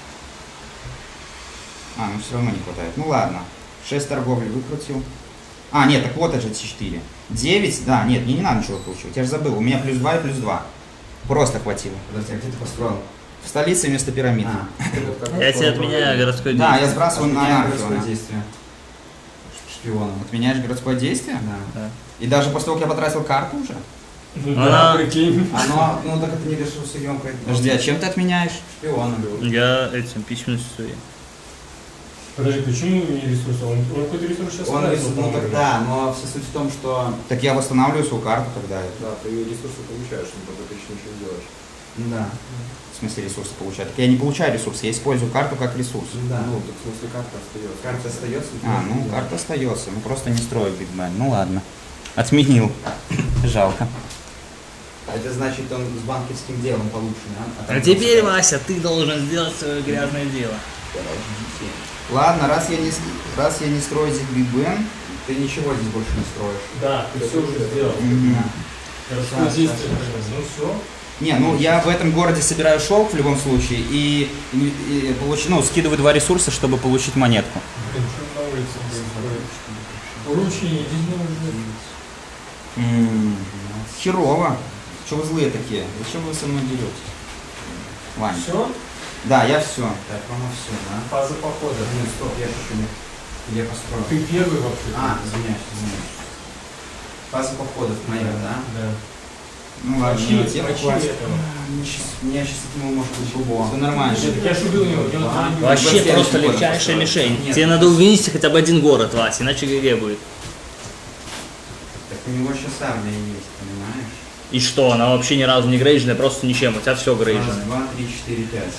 А, ну все равно не хватает. Ну ладно. шесть торговли выкрутил. А, нет, так вот это же четыре. девять, да, нет, мне не надо ничего получить. Я же забыл, у меня плюс два и плюс два. Просто хватило. Подожди, а где ты построил? В столице вместо пирамид. А, Я тебе отменяю городской Да, день. я сбрасываю на Отменяю анархию. городское она. действие. Шпионом. Отменяешь городское действие? Да. Да. И даже после того, как я потратил карту уже? Ну Она- да, прикинь. Оно, ну так это не ресурсоемкое. Подожди, а чем ты отменяешь? Шпионом. Я этим письменностью своей. Подожди, почему не ресурс? Он, он какой-то ресурс сейчас Он тратил, ресурс, ну по-моему. тогда, но вся суть в том, что... Так я восстанавливаю свою карту тогда. Да, ты ресурсы получаешь, но потом ты еще ничего не делаешь. Да. В смысле ресурсы получаю? Так я не получаю ресурсы, я использую карту как ресурс. Да. Ну, так в смысле карта остается. Карта остается. А, ну карта остается, ну просто не строю Биг Бен. Ну ладно. Отменил. Жалко. Это значит, он с банковским делом получше, да? там А теперь, просто- Вася, ты должен сделать свое грязное дело. Ладно, раз я не, с- раз я не строю здесь Биг Бен, Ты ничего здесь больше не строишь. Да, ты все уже сделал. мгм. Городское Сейчас, действие. сейчас, Ну все. Не, ну я в этом городе собираю шелк в любом случае и, и, и получ- ну, скидываю два ресурса, чтобы получить монетку. Блин, что на улице происходит? Поручение, здесь нужно. М, Херово. Че вы злые такие? Зачем вы со мной деретесь? Вань. Все? Да, я все. Так, оно все, да? Фаза похода. Нет, стоп, я еще не... Я построил. Ты первый вообще. А, извиняюсь, извиняюсь. Фаза походов моя, да? Да. Ну ладно, Почти, мне тему почти хватит. этого. Меня сейчас этому может быть любого. Все нормально. Нет, так я ж убил его. дело А, не Вообще следующий просто город легчайшая построить. мишень. Нет. Тебе надо увидеть хотя бы один город, Вася, иначе ГГ будет. Так у него сейчас армия есть, понимаешь? И что, она вообще ни разу не грейженная, просто ничем, у тебя все Раз, грейженное. два, три, четыре, пять.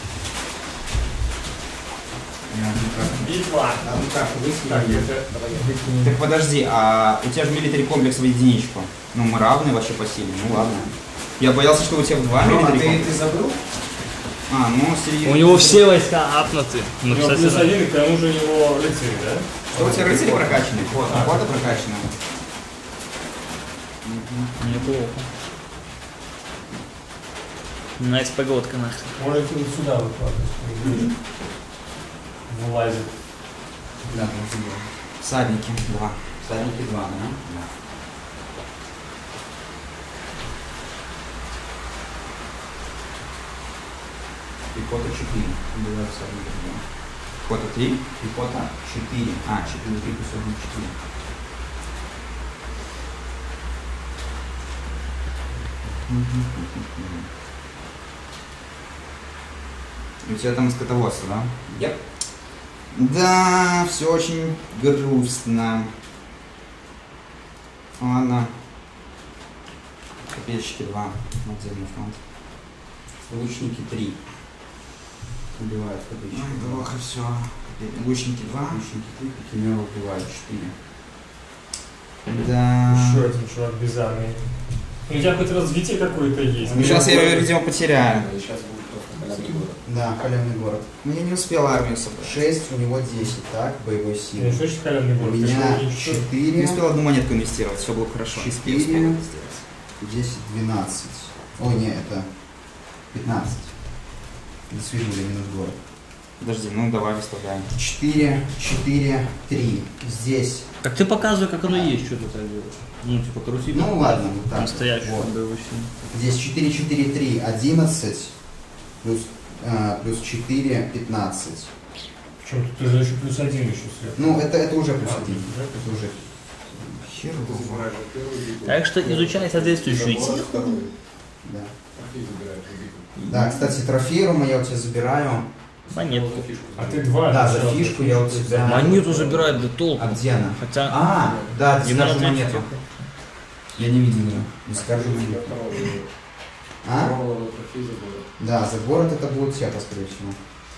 Я одну карту, Битва. одну карту Так, высвободил. это... выкинем. Так подожди, а у тебя же милитари комплекс в единичку. Ну мы равны вообще по силе, ну ладно. Я боялся, что у тебя в два Рома, милитари ты, комплекс. ты забыл? А, ну серьезно. У него все войска апнуты. У Ну, него кстати, плюс да. один, и к тому же у него рыцари, да? Что у тебя рыцари прокачаны? Вот. Охота прокачана. Неплохо. Найс погодка нахрен. Можете вот сюда выкладывать. Вылазит. Да, там забыл. Всадники, два. Всадники два, да? Да. Пехота четыре. Убивают всадника два. Охота три. Пехота четыре. А, четыре, три, всадник четыре. У тебя там скотоводство, да? Yep. Да, все очень грустно. Ладно. Копеечки два. Отдельный фонд. Лучники три. Убивают копейщика. Ой, плохо все. Лучники два. Лучники три, пикинеры убивают четыре. Да. Еще один чувак без армии. У тебя хоть развитие какое-то есть. Ну, сейчас я ее, видимо, потеряю. Сейчас будет просто халявный город. Да, халявный город. Но я не успел армию собрать. шесть, у него десять, так, боевой Ну, силы. что значит халявный У город? Ты меня что, ничего? Не четыре, успел одну монетку инвестировать, все было хорошо. Не успел Четыре. это сделать. десять, двенадцать. Ой, не, это пятнадцать. До свидули, минус город. Подожди, ну давай выставляем. четыре, четыре, три. Здесь. Так ты показывай, как оно есть, что ты так делаешь. Ну, типа, крути. Ну ладно, вот так. Настоящую. Вот. Вот. Здесь четыре, четыре, три, одиннадцать. Плюс, а, плюс четыре, пятнадцать. Причем тут уже еще плюс один еще сверху. Ну, это, это уже плюс А, один. да? Это уже. Хер Ты его. забираешь первый битву. Так что изучай соответствующую Забор технику. второй. Да. Трофей забираешь в битву. Да, кстати, трофей, Рома, я у тебя забираю. Монетку. За фишку А ты забираешь. два. Да, сначала за фишку я у тебя. Монету забирать, да толку. А где она? Хотя... А, да, Ему скажу надо монету. Я не видел ее. Не скажу Я монету. второго заберу. А? Второго трофей заберу. Да, за город это будет тема, скорее всего.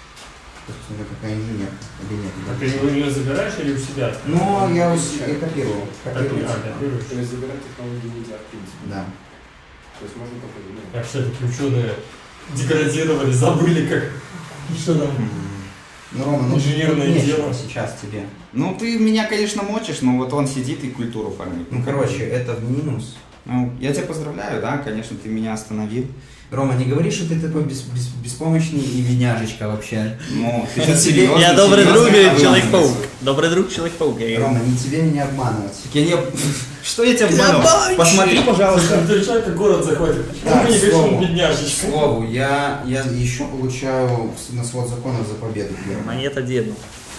То есть это какая инженер. Или нет? А ты его не забираешь или у себя? Ну, я, ус- я копировал. Копируешь, Копировал. а, копируешь. То есть забирать технологии нельзя, в принципе. Да. То есть можно только ну, Как все-таки ученые деградировали, забыли, как... Что там? Ну, Рома, ну Инженерное тут нечего дело. сейчас тебе. Ну ты меня, конечно, мочишь, но вот он сидит и культуру формирует. Ну, короче, это в минус. Ну, я тебя поздравляю, да, конечно, ты меня остановил. Рома, не говори, что ты такой бес- бес- беспомощный и бедняжечка вообще. Ну, ты сейчас серьезно? Я добрый серьезно друг, меня Человек-паук. обманываешь? Добрый друг, Человек-паук. Я говорю. Рома, не тебе меня обманывать. Я не... Что я тебя обманул? Посмотри, пожалуйста. Ты человека город захватит. Так, Почему не говоришь, слово. он К бедняжечка? слову, я, я еще получаю на свод законов за победу первую. Монета деду.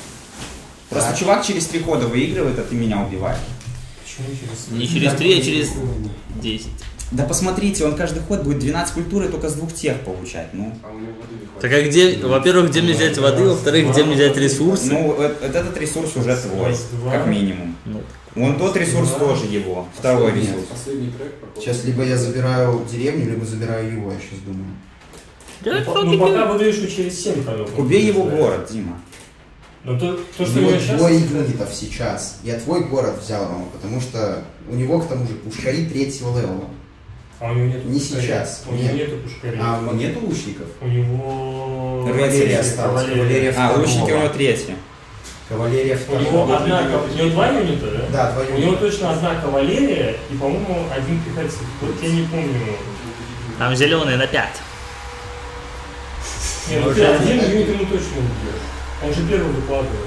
Просто Так. чувак через три хода выигрывает, а ты меня убиваешь. Почему через... Не через три, а через десять. Да посмотрите, он каждый ход будет двенадцать культуры только с двух тех получать. Ну, а у него воды не хватит. Так а где, во-первых, где мне взять воды, во-вторых, где мне взять ресурсы? ну вот этот ресурс уже твой, Раз, два. как минимум. Ну, Вон тот ресурс Два. тоже его, второй Нет. ресурс. Последний трек проходит. Сейчас либо я забираю деревню, либо забираю его, я сейчас думаю. Ну, по- ну, пока выдаешь его через семь ходов. Убей его город, Дима. Но то, то У что него я сейчас... двое юнитов сейчас. Я твой город взял, Рома, потому что у него к тому же пушкари третьего левела. А у него нету Не пушкарей. сейчас, У него нет. нету пушкарей. А нету лучников? У него... Рыцари осталось. Кавалерия. Кавалерия А, второго. лучники у него третьи. Кавалерия У него второго. одна... кав- У него два юнита, да? Да, два У него юнита. точно одна кавалерия и, по-моему, один пехотин. Вот я не помню. там зеленый на пять. Не, ну ты один юнит ему точно убьешь. Он же первый выкладывает.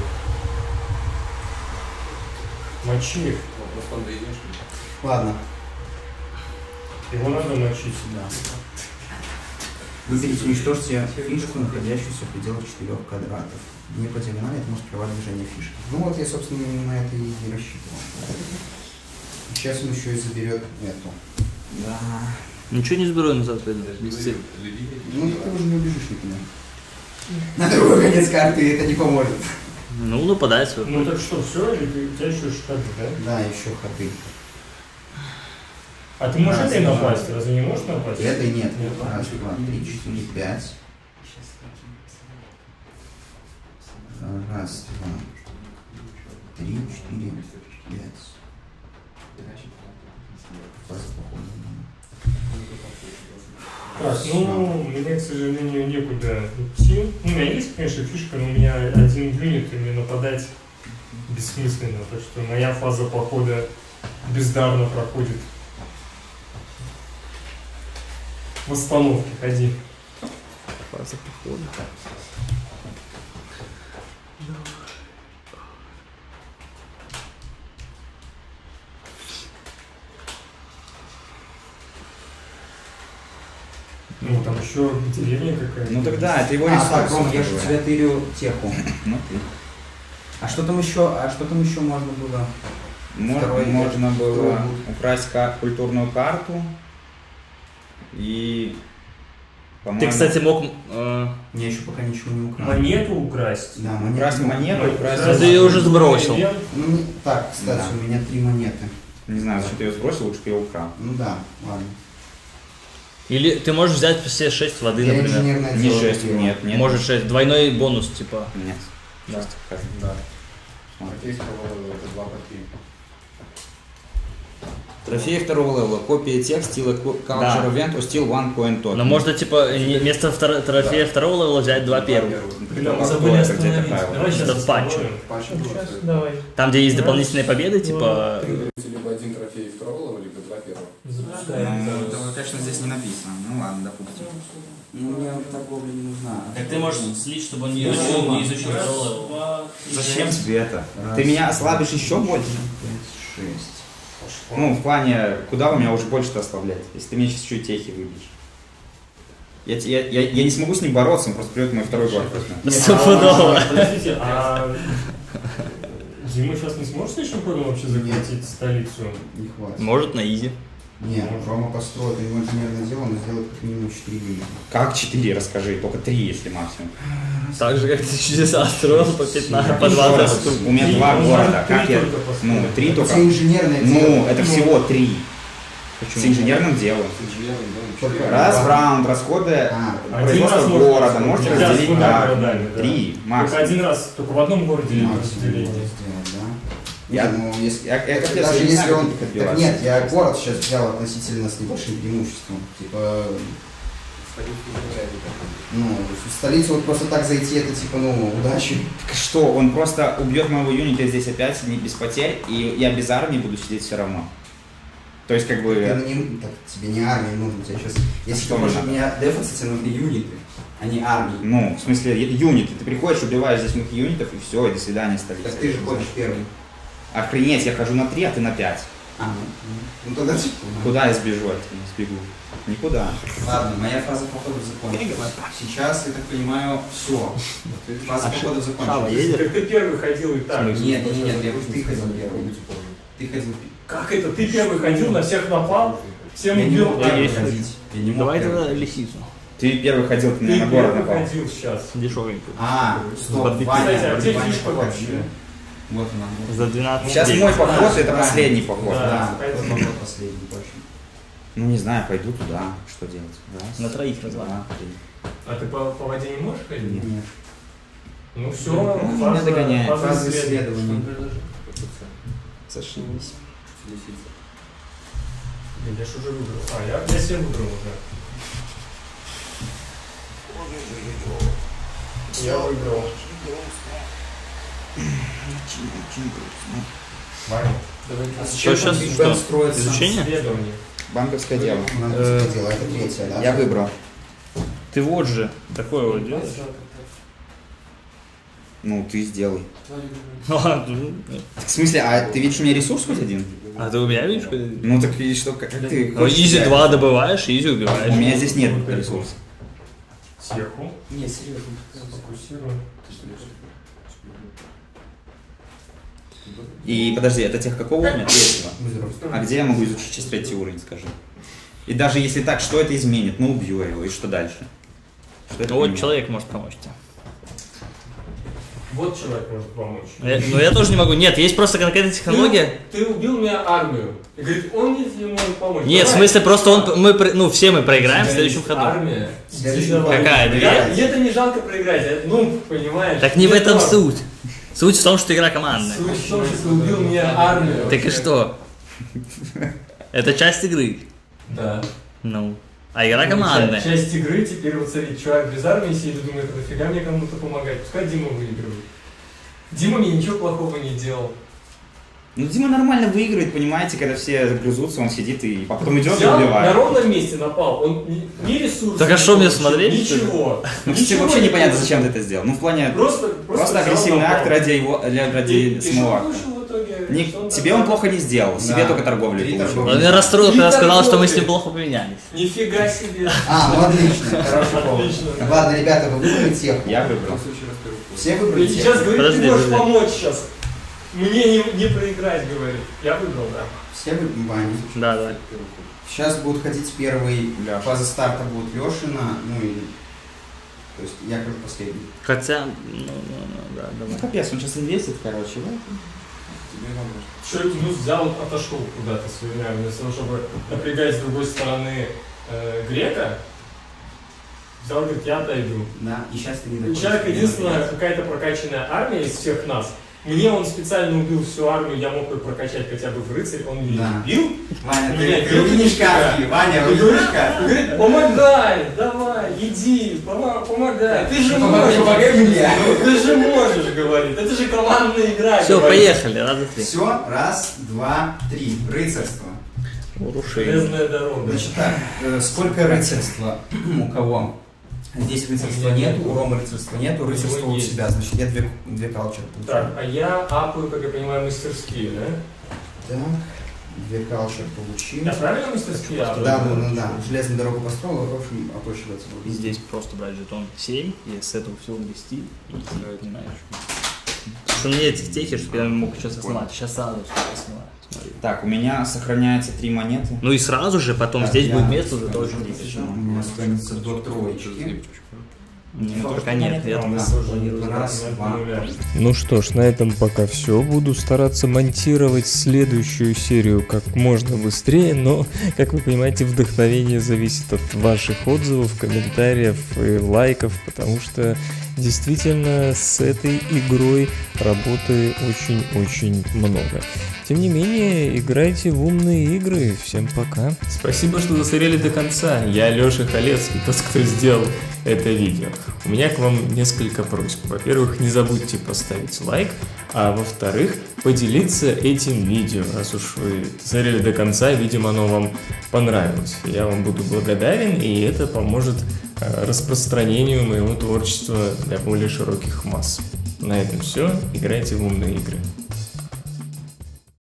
Мочи их. Вопрос там доедешь. Ладно. Его надо мочить. Выберите, уничтожьте фишку, находящуюся в пределах четырех квадратов. Не по диагонали, это может прервать движение фишки. Ну вот я, собственно, именно на это и не рассчитывал. Сейчас он еще и заберет эту. Да. Ничего не сберу назад, пойду. Ну ты уже не убежишь никуда. На другой конец карты это не поможет. Ну, нападай сверху. Ну так что, все? Или ты- у тебя еще штаты, да? Да, еще ходы. А ты можешь Раз, этой два. напасть? Разве не можешь напасть? Этой нет. Нет. Раз, два, три, четыре, пять. Раз, два, три, четыре, пять. Фаза похода. Так, ну, мне, к сожалению, некуда идти. Ну, у меня есть, конечно, фишка, но у меня один юнит, и мне нападать бессмысленно. Так что моя фаза похода бездарно проходит. В остановке ходи. Фаза похода. Ну, там еще деревня какая-то. Ну тогда, это его А, так, ресурс. Рома, я же тебе тырю теху. Ну, ты. А что там еще, а что там еще можно было? Мо- Второй- Можно было второй. украсть ка- культурную карту и, Ты, по-моему, кстати, мог... э, Я еще пока ничего не украл. Монету украсть. Да, монету. украсть монету, украсть... Да ты ее уже сбросил. Ну, не- так, кстати, Да. у меня три монеты. Не знаю, зачем ты ее сбросил, лучше бы я украл. Ну да, ладно. Или ты можешь взять все шесть воды, Я например. инженерное Не дело шесть, купил. нет, нет. Может шесть. Двойной бонус, типа. Нет. Да. Шесть, покажи. Да. Смотри. Трофей второго это два по три. Трофеи второго левела. Копия текст, стила culture Да. event, стил one coin token. Но можно, типа, не- вместо втор- трофея второго левела взять два первых. Бля, мы Как забыли было, остановить. где-то правило. Давай сейчас Это в патче. остановим. Патчи Сейчас, было. давай. Там, где есть дополнительные победы, типа... Либо один трофей второго, либо два первых. Запускаем. Ну, это, конечно, здесь не написано. Ну ладно, допустим. Ну, мне вот торговля не нужна. Так ты можешь слить, чтобы он не изучил, не изучил второй. Зачем тебе это? Раз, Ты меня ослабишь еще больше? пять, шесть. Ну, в плане, куда вы меня уже больше-то ослаблять, если ты мне сейчас чуть техи выбьешь? Я, я, я, я не смогу с ним бороться, он просто придет мой второй город. Стопудово. Подождите, а Дима сейчас не сможет следующим ходом вообще захватить столицу? Не хватит. Может на изи. Нет, Рома построит, у него инженерное дело, он сделает как минимум четыре юнита. Как четыре, расскажи, только три, если максимум. Так же, как ты чудеса строил по пятнадцать, по Еще двадцать раз, штук. у меня Три, два он города, может как три я... только построить. Ну, три Это только... все инженерное дело. Ну, это всего три. С инженерным делом. Только Раз в два. раунд расходы А, Один раз производства можно города построить. можете Нельзя с разделить двумя на городами, да. три, Только максимум. один раз, только в одном городе максимум разделение. можно сделать, да? Я- Нет, ну, если, я- я как я даже не если знаю, он... как Так отбиваться. нет, я город сейчас взял относительно с небольшим преимуществом. Типа, ну, в столицу вот просто так зайти, это типа, ну, удачи. Так что, он просто убьет моего юнита здесь опять, не без потерь, и я без армии буду сидеть все равно. То есть, как бы... Ты не, так, тебе не армия нужна, тебе сейчас... Если что ты можешь нужно? меня дефаться, тебе нужны юниты, а не армии. Ну, в смысле, ю- юниты. Ты приходишь, убиваешь здесь моих юнитов, и все, и до свидания, столица. Так ты же ходишь первый. Охренеть, я хожу на три, а ты на пять. А, ну, ну тогда типа... Куда я сбежу от тебя? Сбегу? Никуда. Ладно, моя фаза похода в законе. Сейчас, я так понимаю, все. Фаза похода в законе. Шава едет? Так ты первый ходил и так. Нет, нет, нет, нет, я говорю, ты ходил первый. Ты ходил первый. Как это? Ты первый ходил, на всех напал, всем Я не убил. мог а, первый есть. ходить. Я не мог Давай первый. тогда лисицу. Ты первый ходил, ты Ты меня на город первый напал. ходил сейчас. Дешевенькую. А, стоп, Барбекю. Ваня, Кстати, а где Ваня фишка походил. вообще? Вот она. За двенадцать Сейчас дней. мой поход, А, это правильно. последний поход. Да. Да, пойдем. это поход последний, точно. Ну не знаю, пойду туда. Что делать? Раз, На троих развал. два, три. А ты по, по воде не можешь ходить? Нет. Ну все, Ну, меня догоняет. фаза Фаза исследования. исследования. Зашибись. Блин, я ж уже выбрал. А, я, я себе выбрал уже. Я выиграл. Ваня, А с Что чем сейчас? Биг Что? Бен строится? Изучение? исследование. Банковское дело. Банковское дело, это третье, да? Я выбрал. Ты вот же такое вот делаешь. Ну, ты сделай. А ты- В смысле, а ты видишь у меня ресурс хоть один? а ты у меня видишь? Ну так и что, как как ты Ну, хочешь изи взять? два добываешь, изи У убиваешь. меня здесь нет ресурса. Сверху. Нет, серьезно. Сфокусируем. И подожди, это тех какого уровня? Третьего. Вызов. А где я могу изучить сейчас третий уровень, скажи? И даже если так, что это изменит? Ну, убью я его, и что дальше? Что это Ну вот поменяет? человек может помочь тебе. Вот человек может помочь. Я- Но я тоже не могу. Нет, есть просто конкретная технология. Ты, ты убил мне армию. И говорит, он не, не может помочь. Нет, в Давай. смысле просто он, мы, про- ну все мы проиграем в У тебя следующем есть ходу. Армия. Следующий Иди давай. Какая? Две? Я- Мне это не жалко проиграть. Я- Ну, понимаешь. Так не в Мне этом то. суть. Суть в том, что игра командная. Суть в том, что ты убил мне армию. Так и что? Это часть игры. Да. Ну. А игра командная. Часть, часть игры, теперь вот смотри, чувак без армии сидит и думает, нафига мне кому-то помогать. Пускай Дима выигрывает. Дима мне ничего плохого не делал. Ну, Дима нормально выигрывает, понимаете, когда все загрызутся, он сидит и потом идет и Взял, на убивает. ровном месте напал. Он ни, ни ресурсов. Так а не что мне получил, смотреть, что ли? Ничего. Ну, Ничего вообще не непонятно, получил. зачем ты это сделал. Ну, в плане, Просто, просто взял, агрессивный напал. акт ради его, для- ради И- и что самого получил акта. в итоге? Не- Что он тебе тогда- он плохо не сделал, себе Да. только торговлю Три получил. торговли. Он меня расстроил, когда Три сказал, что мы с торговли. ним плохо поменялись. Нифига себе. А, ну отлично, хороший повод. Отлично. Ладно, ребята, вы выбрали тех? Я выбрал. Все И выбрали сейчас тех? говорит, Подожди, ты можешь подожди. помочь сейчас. Мне не, не проиграть, говорит. Я выбрал, да. Все выбрали Ваня. Да, да. Сейчас будут ходить первый, Лёша. фаза старта будет Лешина, ну и... То есть я как последний. Хотя, ну, ну, ну, да, Ну, давай. капец, он сейчас инвестит, короче, да? Человек ну, взял, отошел куда-то своевременно, вместо того, чтобы напрягать с другой стороны э, грека. Взял, говорит, я отойду. Да, и сейчас ты не У доходишь. человека единственная какая-то прокачанная армия из всех нас. Мне он специально убил всю армию, я мог ее прокачать хотя бы в рыцарь, он меня Да. не убил. Ваня, У меня ты, ты нет увидишь нифига. картки, Ваня, И увидишь говорит, картки. и говорит, помогай, давай, иди, помо- помогай. Ты же Помогай, можешь, помогай мне. ты же можешь, говорит. Это же командная игра. Все, говорит. поехали, раза три. Все, раз, два, три. Рыцарство. Урушение. Железная дорога. Значит так, э, сколько рыцарства у кого? Здесь рыцарства Нет. нету, у Ромы рыцарства нету, рыцарство у есть. себя, значит я две, две калчер получаю. Так, а я апаю, как я понимаю, мастерские, да? Так, две калчер получил. Я правильно мастерские Да, апаю? да, да, да. Железную дорогу построил, в общем, опущивается. И здесь просто брать жетон семь и с этого всего ввести и понимаешь. Потому что у меня этих техи, что я мог сейчас снимать, сейчас сразу все снимаю. Смотри. Так, у меня сохраняется три монеты. Ну и сразу же потом Так, здесь я- будет место уже тоже двигаться. У меня останется до троечки. Не, ну пока нет, я А, там мы Да. планировали Раз, на два. нуля. Ну что ж, на этом пока все. Буду стараться монтировать следующую серию как можно быстрее, но, как вы понимаете, вдохновение зависит от ваших отзывов, комментариев и лайков, потому что действительно с этой игрой работы очень-очень много. Тем не менее, играйте в умные игры. Всем пока. Спасибо, что досмотрели до конца. Я Леша Халецкий, тот, кто сделал это видео. У меня к вам несколько просьб. Во-первых, не забудьте поставить лайк, а во-вторых, поделиться этим видео. Раз уж вы смотрели до конца, видимо, оно вам понравилось. Я вам буду благодарен, и это поможет э, распространению моего творчества для более широких масс. На этом все. Играйте в умные игры.